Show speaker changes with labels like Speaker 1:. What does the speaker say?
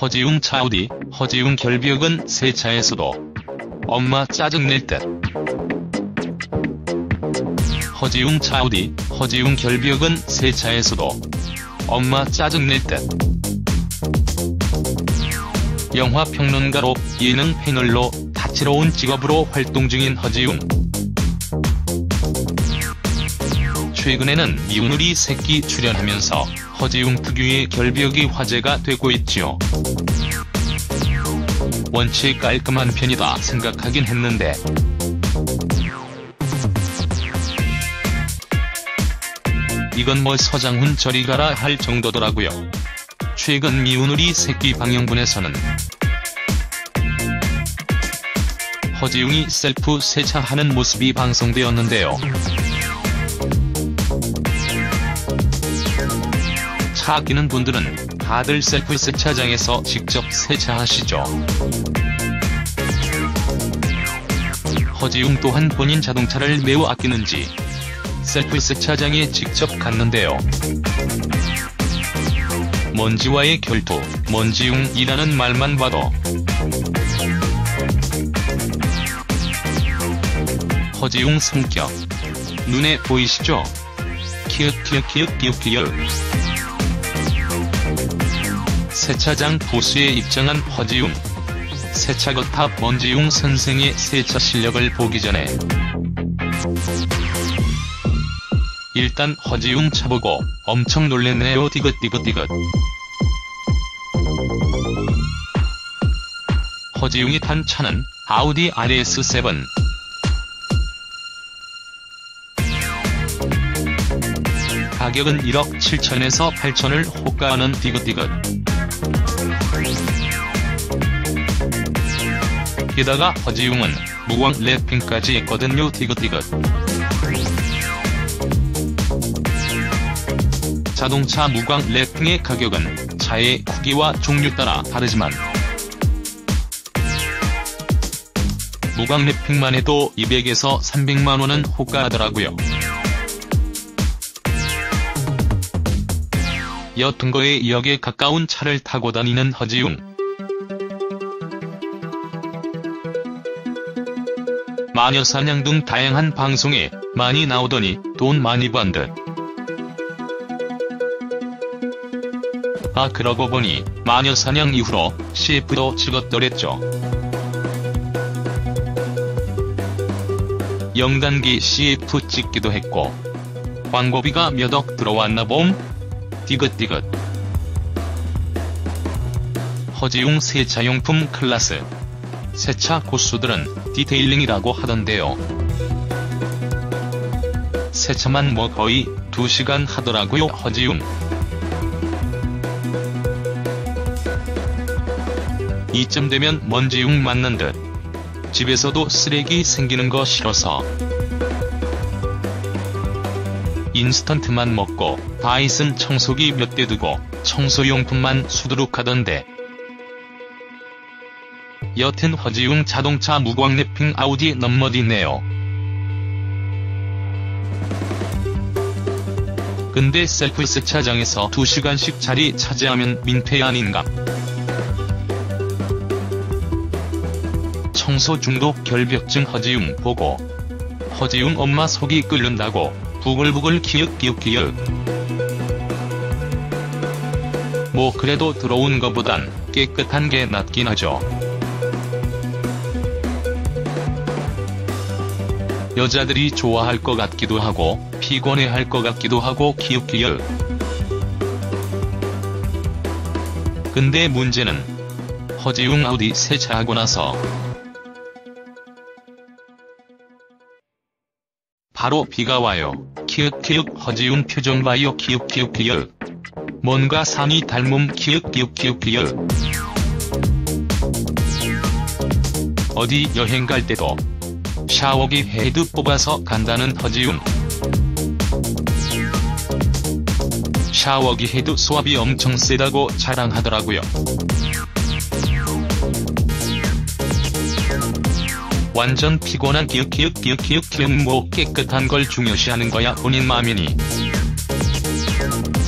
Speaker 1: 허지웅 차 아우디, 허지웅 결벽은 새 차에서도 엄마 짜증낼 듯. 허지웅 차 아우디, 허지웅 결벽은 새 차에서도 엄마 짜증낼 듯. 영화평론가로 예능 패널로 다채로운 직업으로 활동 중인 허지웅. 최근에는 미운 우리 새끼 출연하면서 허지웅 특유의 결벽이 화제가 되고 있지요. 원체 깔끔한 편이다 생각하긴 했는데 이건 뭐 서장훈 저리 가라 할 정도더라고요. 최근 미운 우리 새끼 방영분에서는 허지웅이 셀프 세차하는 모습이 방송되었는데요. 차 아끼는 분들은 다들 셀프 세차장에서 직접 세차하시죠. 허지웅 또한 본인 자동차를 매우 아끼는지 셀프 세차장에 직접 갔는데요. 먼지와의 결투, 먼지웅이라는 말만 봐도 허지웅 성격 눈에 보이시죠? 키읔. 세차장 보수에 입장한 허지웅. 세차 거탑 먼지웅 선생의 세차 실력을 보기 전에 일단 허지웅 차 보고 엄청 놀랬네요. 디귿. 허지웅이 탄 차는 아우디 RS7. 가격은 1억 7천에서 8천을 호가하는 디귿. 게다가 허지웅은 무광 랩핑까지 했거든요. 디귿. 자동차 무광 랩핑의 가격은 차의 크기와 종류 따라 다르지만 무광 랩핑만 해도 200에서 300만원은 호가하더라고요. 옅은 거에 2억에 가까운 차를 타고 다니는 허지웅. 마녀사냥 등 다양한 방송에 많이 나오더니 돈 많이 번 듯. 아 그러고 보니 마녀사냥 이후로 CF도 찍었더랬죠. 0단기 CF 찍기도 했고 광고비가 몇 억 들어왔나 봄? 디귿. 허지웅 세차용품 클래스. 세차 고수들은 디테일링이라고 하던데요. 세차만 뭐 거의 2시간 하더라고요. 허지웅. 이쯤 되면 먼지웅 맞는 듯. 집에서도 쓰레기 생기는 거 싫어서 인스턴트만 먹고 다이슨 청소기 몇 대 두고 청소용품만 수두룩하던데. 여튼 허지웅 자동차 무광 랩핑 아우디 넘머디네요. 근데 셀프 세차장에서 2시간씩 자리 차지하면 민폐 아닌가? 청소 중독 결벽증 허지웅 보고 허지웅 엄마 속이 끓는다고 부글부글 키읔. 뭐 그래도 들어온 거보단 깨끗한 게 낫긴 하죠. 여자들이 좋아할 것 같기도 하고 피곤해할 것 같기도 하고 키읔. 근데 문제는 허지웅 아우디 세차하고 나서 바로 비가 와요. 키읔. 허지웅 표정 봐요. 키읔. 뭔가 산이 닮음. 키읔. 어디 여행 갈 때도 샤워기 헤드 뽑아서 간다는 허지웅. 샤워기 헤드 수압이 엄청 세다고 자랑하더라고요. 완전 피곤한 키읔 뭐 깨끗한 걸 중요시하는 거야 본인 마음이니.